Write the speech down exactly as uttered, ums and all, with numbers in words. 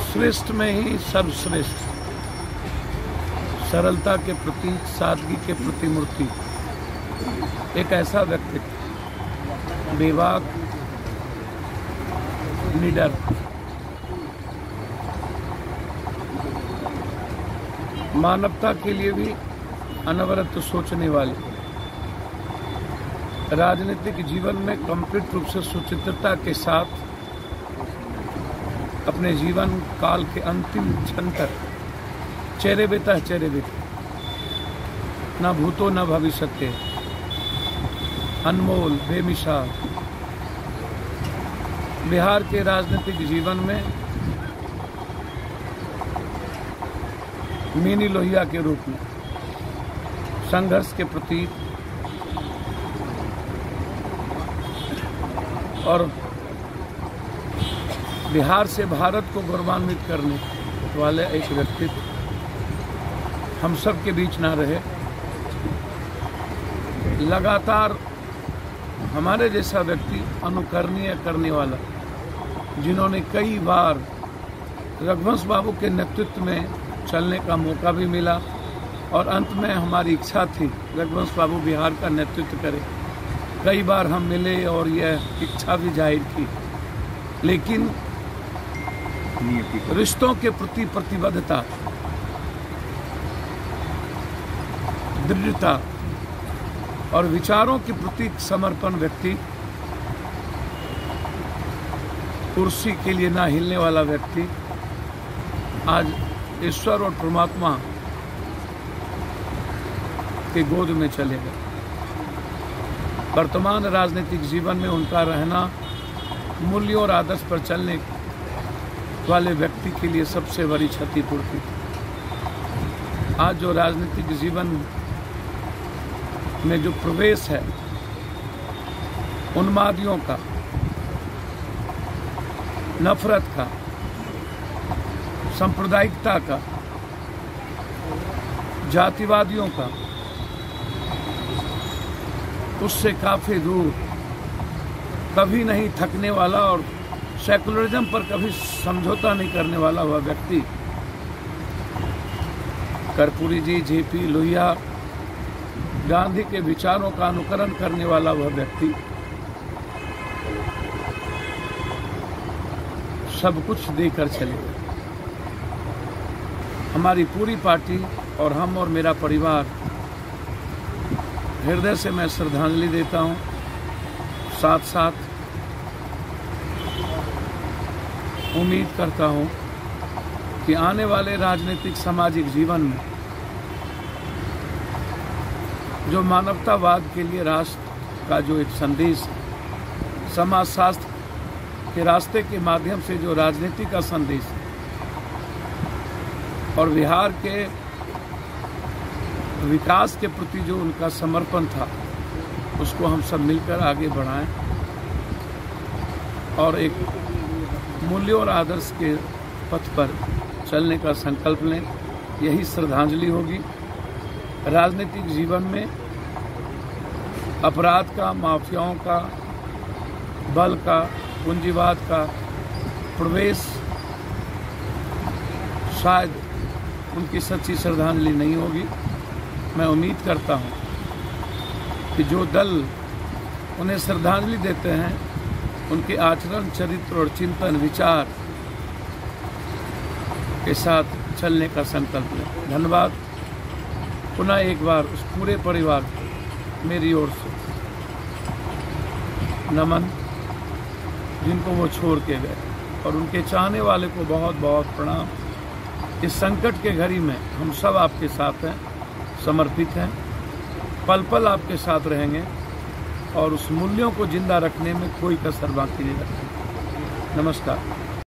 श्रेष्ठ में ही सर्वश्रेष्ठ, सरलता के प्रतीक, सादगी के प्रतिमूर्ति, एक ऐसा व्यक्तित्व, बेबाक, निडर, मानवता के लिए भी अनवरत सोचने वाले, राजनीतिक जीवन में कंप्लीट रूप से सुचित्रता के साथ अपने जीवन काल के अंतिम क्षण तक चेहरे बेता चेहरे बेता, न भूतो न भविष्य, अनमोल बेमिसाल बिहार के राजनीतिक जीवन में मिनी लोहिया के रूप में संघर्ष के प्रतीक और बिहार से भारत को गौरवान्वित करने वाले एक व्यक्तित्व हम सब के बीच ना रहे। लगातार हमारे जैसा व्यक्ति अनुकरणीय करने वाला, जिन्होंने कई बार रघुवंश बाबू के नेतृत्व में चलने का मौका भी मिला और अंत में हमारी इच्छा थी रघुवंश बाबू बिहार का नेतृत्व करें। कई बार हम मिले और यह इच्छा भी जाहिर की, लेकिन रिश्तों के प्रति प्रतिबद्धता, दृढ़ता और विचारों के प्रति समर्पण व्यक्ति, कुर्सी के लिए ना हिलने वाला व्यक्ति आज ईश्वर और परमात्मा के गोद में चले गए। वर्तमान राजनीतिक जीवन में उनका रहना मूल्यों और आदर्श पर चलने वाले व्यक्ति के लिए सबसे बड़ी क्षतिपूर्ति थी। आज जो राजनीतिक जीवन में जो प्रवेश है उन्मादियों का, नफरत का, सांप्रदायिकता का, जातिवादियों का, उससे काफी दूर, कभी नहीं थकने वाला और सेकुलरिज्म पर कभी समझौता नहीं करने वाला हुआ व्यक्ति कर्पूरी जी, जेपी लोहिया, गांधी के विचारों का अनुकरण करने वाला वह व्यक्ति सब कुछ देकर चले गए। हमारी पूरी पार्टी और हम और मेरा परिवार हृदय से मैं श्रद्धांजलि देता हूं। साथ साथ उम्मीद करता हूं कि आने वाले राजनीतिक सामाजिक जीवन में जो मानवतावाद के लिए राष्ट्र का जो एक संदेश, समाजशास्त्र के रास्ते के माध्यम से जो राजनीति का संदेश और बिहार के विकास के प्रति जो उनका समर्पण था, उसको हम सब मिलकर आगे बढ़ाएं और एक मूल्यों और आदर्श के पथ पर चलने का संकल्प लें। यही श्रद्धांजलि होगी। राजनीतिक जीवन में अपराध का, माफियाओं का, बल का, पूंजीवाद का प्रवेश शायद उनकी सच्ची श्रद्धांजलि नहीं होगी। मैं उम्मीद करता हूं कि जो दल उन्हें श्रद्धांजलि देते हैं, उनके आचरण, चरित्र और चिंतन, विचार के साथ चलने का संकल्प लें। धन्यवाद। पुनः एक बार उस पूरे परिवार को मेरी ओर से नमन, जिनको वो छोड़ के गए, और उनके चाहने वाले को बहुत बहुत प्रणाम। इस संकट के घड़ी में हम सब आपके साथ हैं, समर्पित हैं, पल पल आपके साथ रहेंगे और उस मूल्यों को जिंदा रखने में कोई कसर बाकी नहीं रखेंगे। नमस्कार।